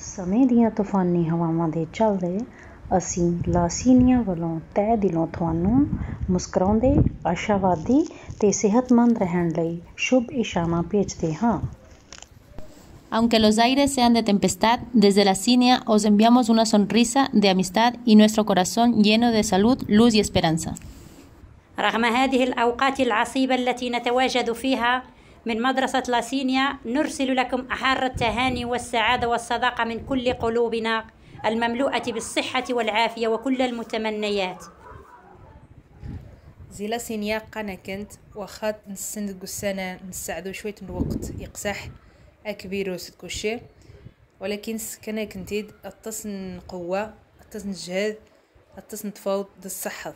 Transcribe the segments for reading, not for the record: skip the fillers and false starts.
ਸਮੇਂ ਦੀਆਂ ਤੂਫਾਨੀ ਹਵਾਵਾਂ ਦੇ ਚੱਲਦੇ ਅਸੀਂ ਲਾਸੀਨੀਆ ਵੱਲੋਂ ਤਹਿ ਦਿਲੋਂ ਤੁਹਾਨੂੰ ਮੁਸਕਰਾਉਂਦੇ, ਆਸ਼ਾਵਾਦੀ ਤੇ ਸਿਹਤਮੰਦ ਰਹਿਣ ਲਈ ਸ਼ੁਭ ਇਸ਼ਾਵਾਂ ਭੇਜਦੇ ਹਾਂ। Aunque los aires sean de tempestad, desde la Cinia os enviamos una sonrisa de amistad y nuestro corazón lleno de salud, luz y esperanza. رغم هذه الأوقات العصيبة التي نتواجد فيها من مدرسة لاسينيا نرسل لكم أحر التهاني والسعادة والصداقة من كل قلوبنا المملوءة بالصحة والعافية وكل المتمنيات. زي لاسينيا قنا كنت واخا نسند قسانا نساعدو شوية من الوقت يقسح أكبيرو ستكوشي، ولكن سكنا كنتيد اتصن قوة اتصن جهد اتصن تفاوض د الصحة.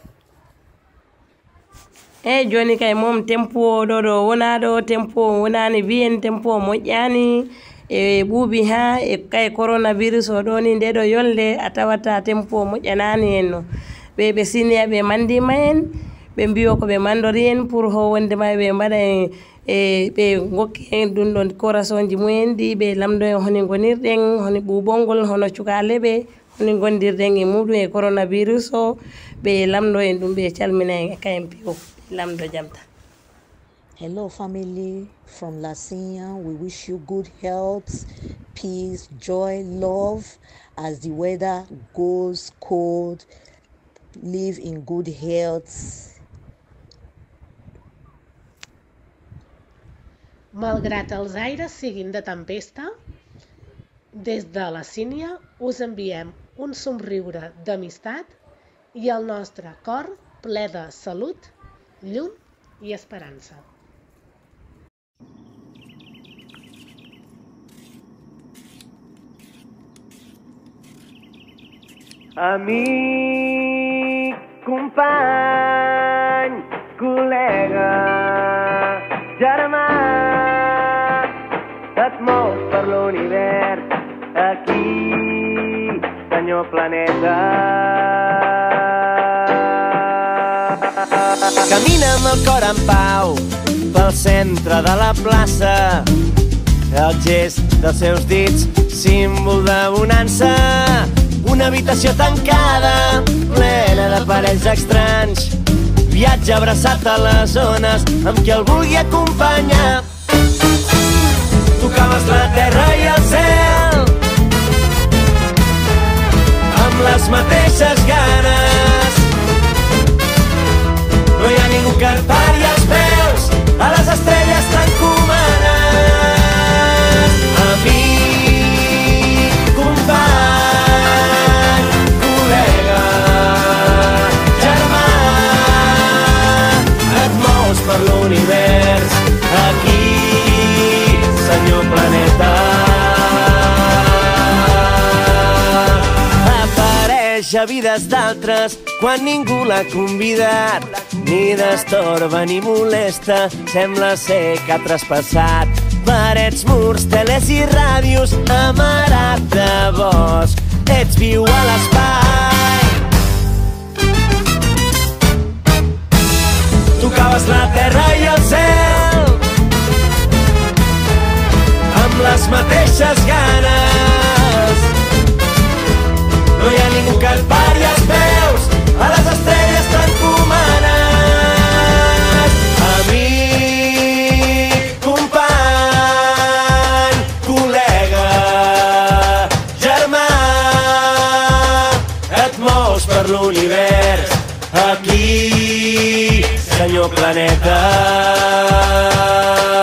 joni kay mom tempo ɗo wona ɗo tempo wonani biyen tempo moƴƴani e ɓuuɓi ha e kay coronavirus o ɗo ni nde ɗo yolde a tawata tempo moƴƴanani en no ɓe siniya ɓe mandima en ɓe mbiyo ko ɓe mandori en pour ho wondema ɓe mbaɗa ɓe gokki en ɗum ɗon coration ji mumen ɗi ɓe lamdo en honi gonirɗen honi ɓuɓolngol hono cukaleɓe honi gondirɗen e muɗum e coronavirus o ɓe lamdo en ɗum ɓe calmina en e kayen piyo lamdo jamta. Hello family from Lasinia, we wish you good health, peace, joy, love. As the weather goes cold, live in good health. Malgrat els aires siguin de tempesta, des de la Sínia us enviem un somriure d'amistat i el nostre cor ple de salut, llum i esperança. Amic, company, col·lega, germà, et mous per l'univers, aquí, senyor planeta. Camina amb el cor en pau pel centre de la plaça, el gest dels seus dits, símbol de bonança. Una habitació tancada, plena d'aparells estranys, viatge abraçat a les ones amb qui el vulgui acompanyar. Tocaves la terra i el cel amb les mateixes ganes. No hi ha ningú que et pari els peus a les estrelles t'encomanes. Amic, company, col·lega, germà, et mous per l'univers, aquí, senyor planeta. Apareix a vides d'altres quan ningú l'ha convidat, ni destorba ni molesta, sembla ser que ha traspassat parets, murs, teles i ràdios, amarat de bosc, ets viu a l'espai. Tocaves la terra i el cel amb les mateixes ganes. No hi ha ningú que et pari els peus a les estrelles t'encomanes. Amic, company, col·lega, germà, et mous per l'univers, aquí, senyor planeta.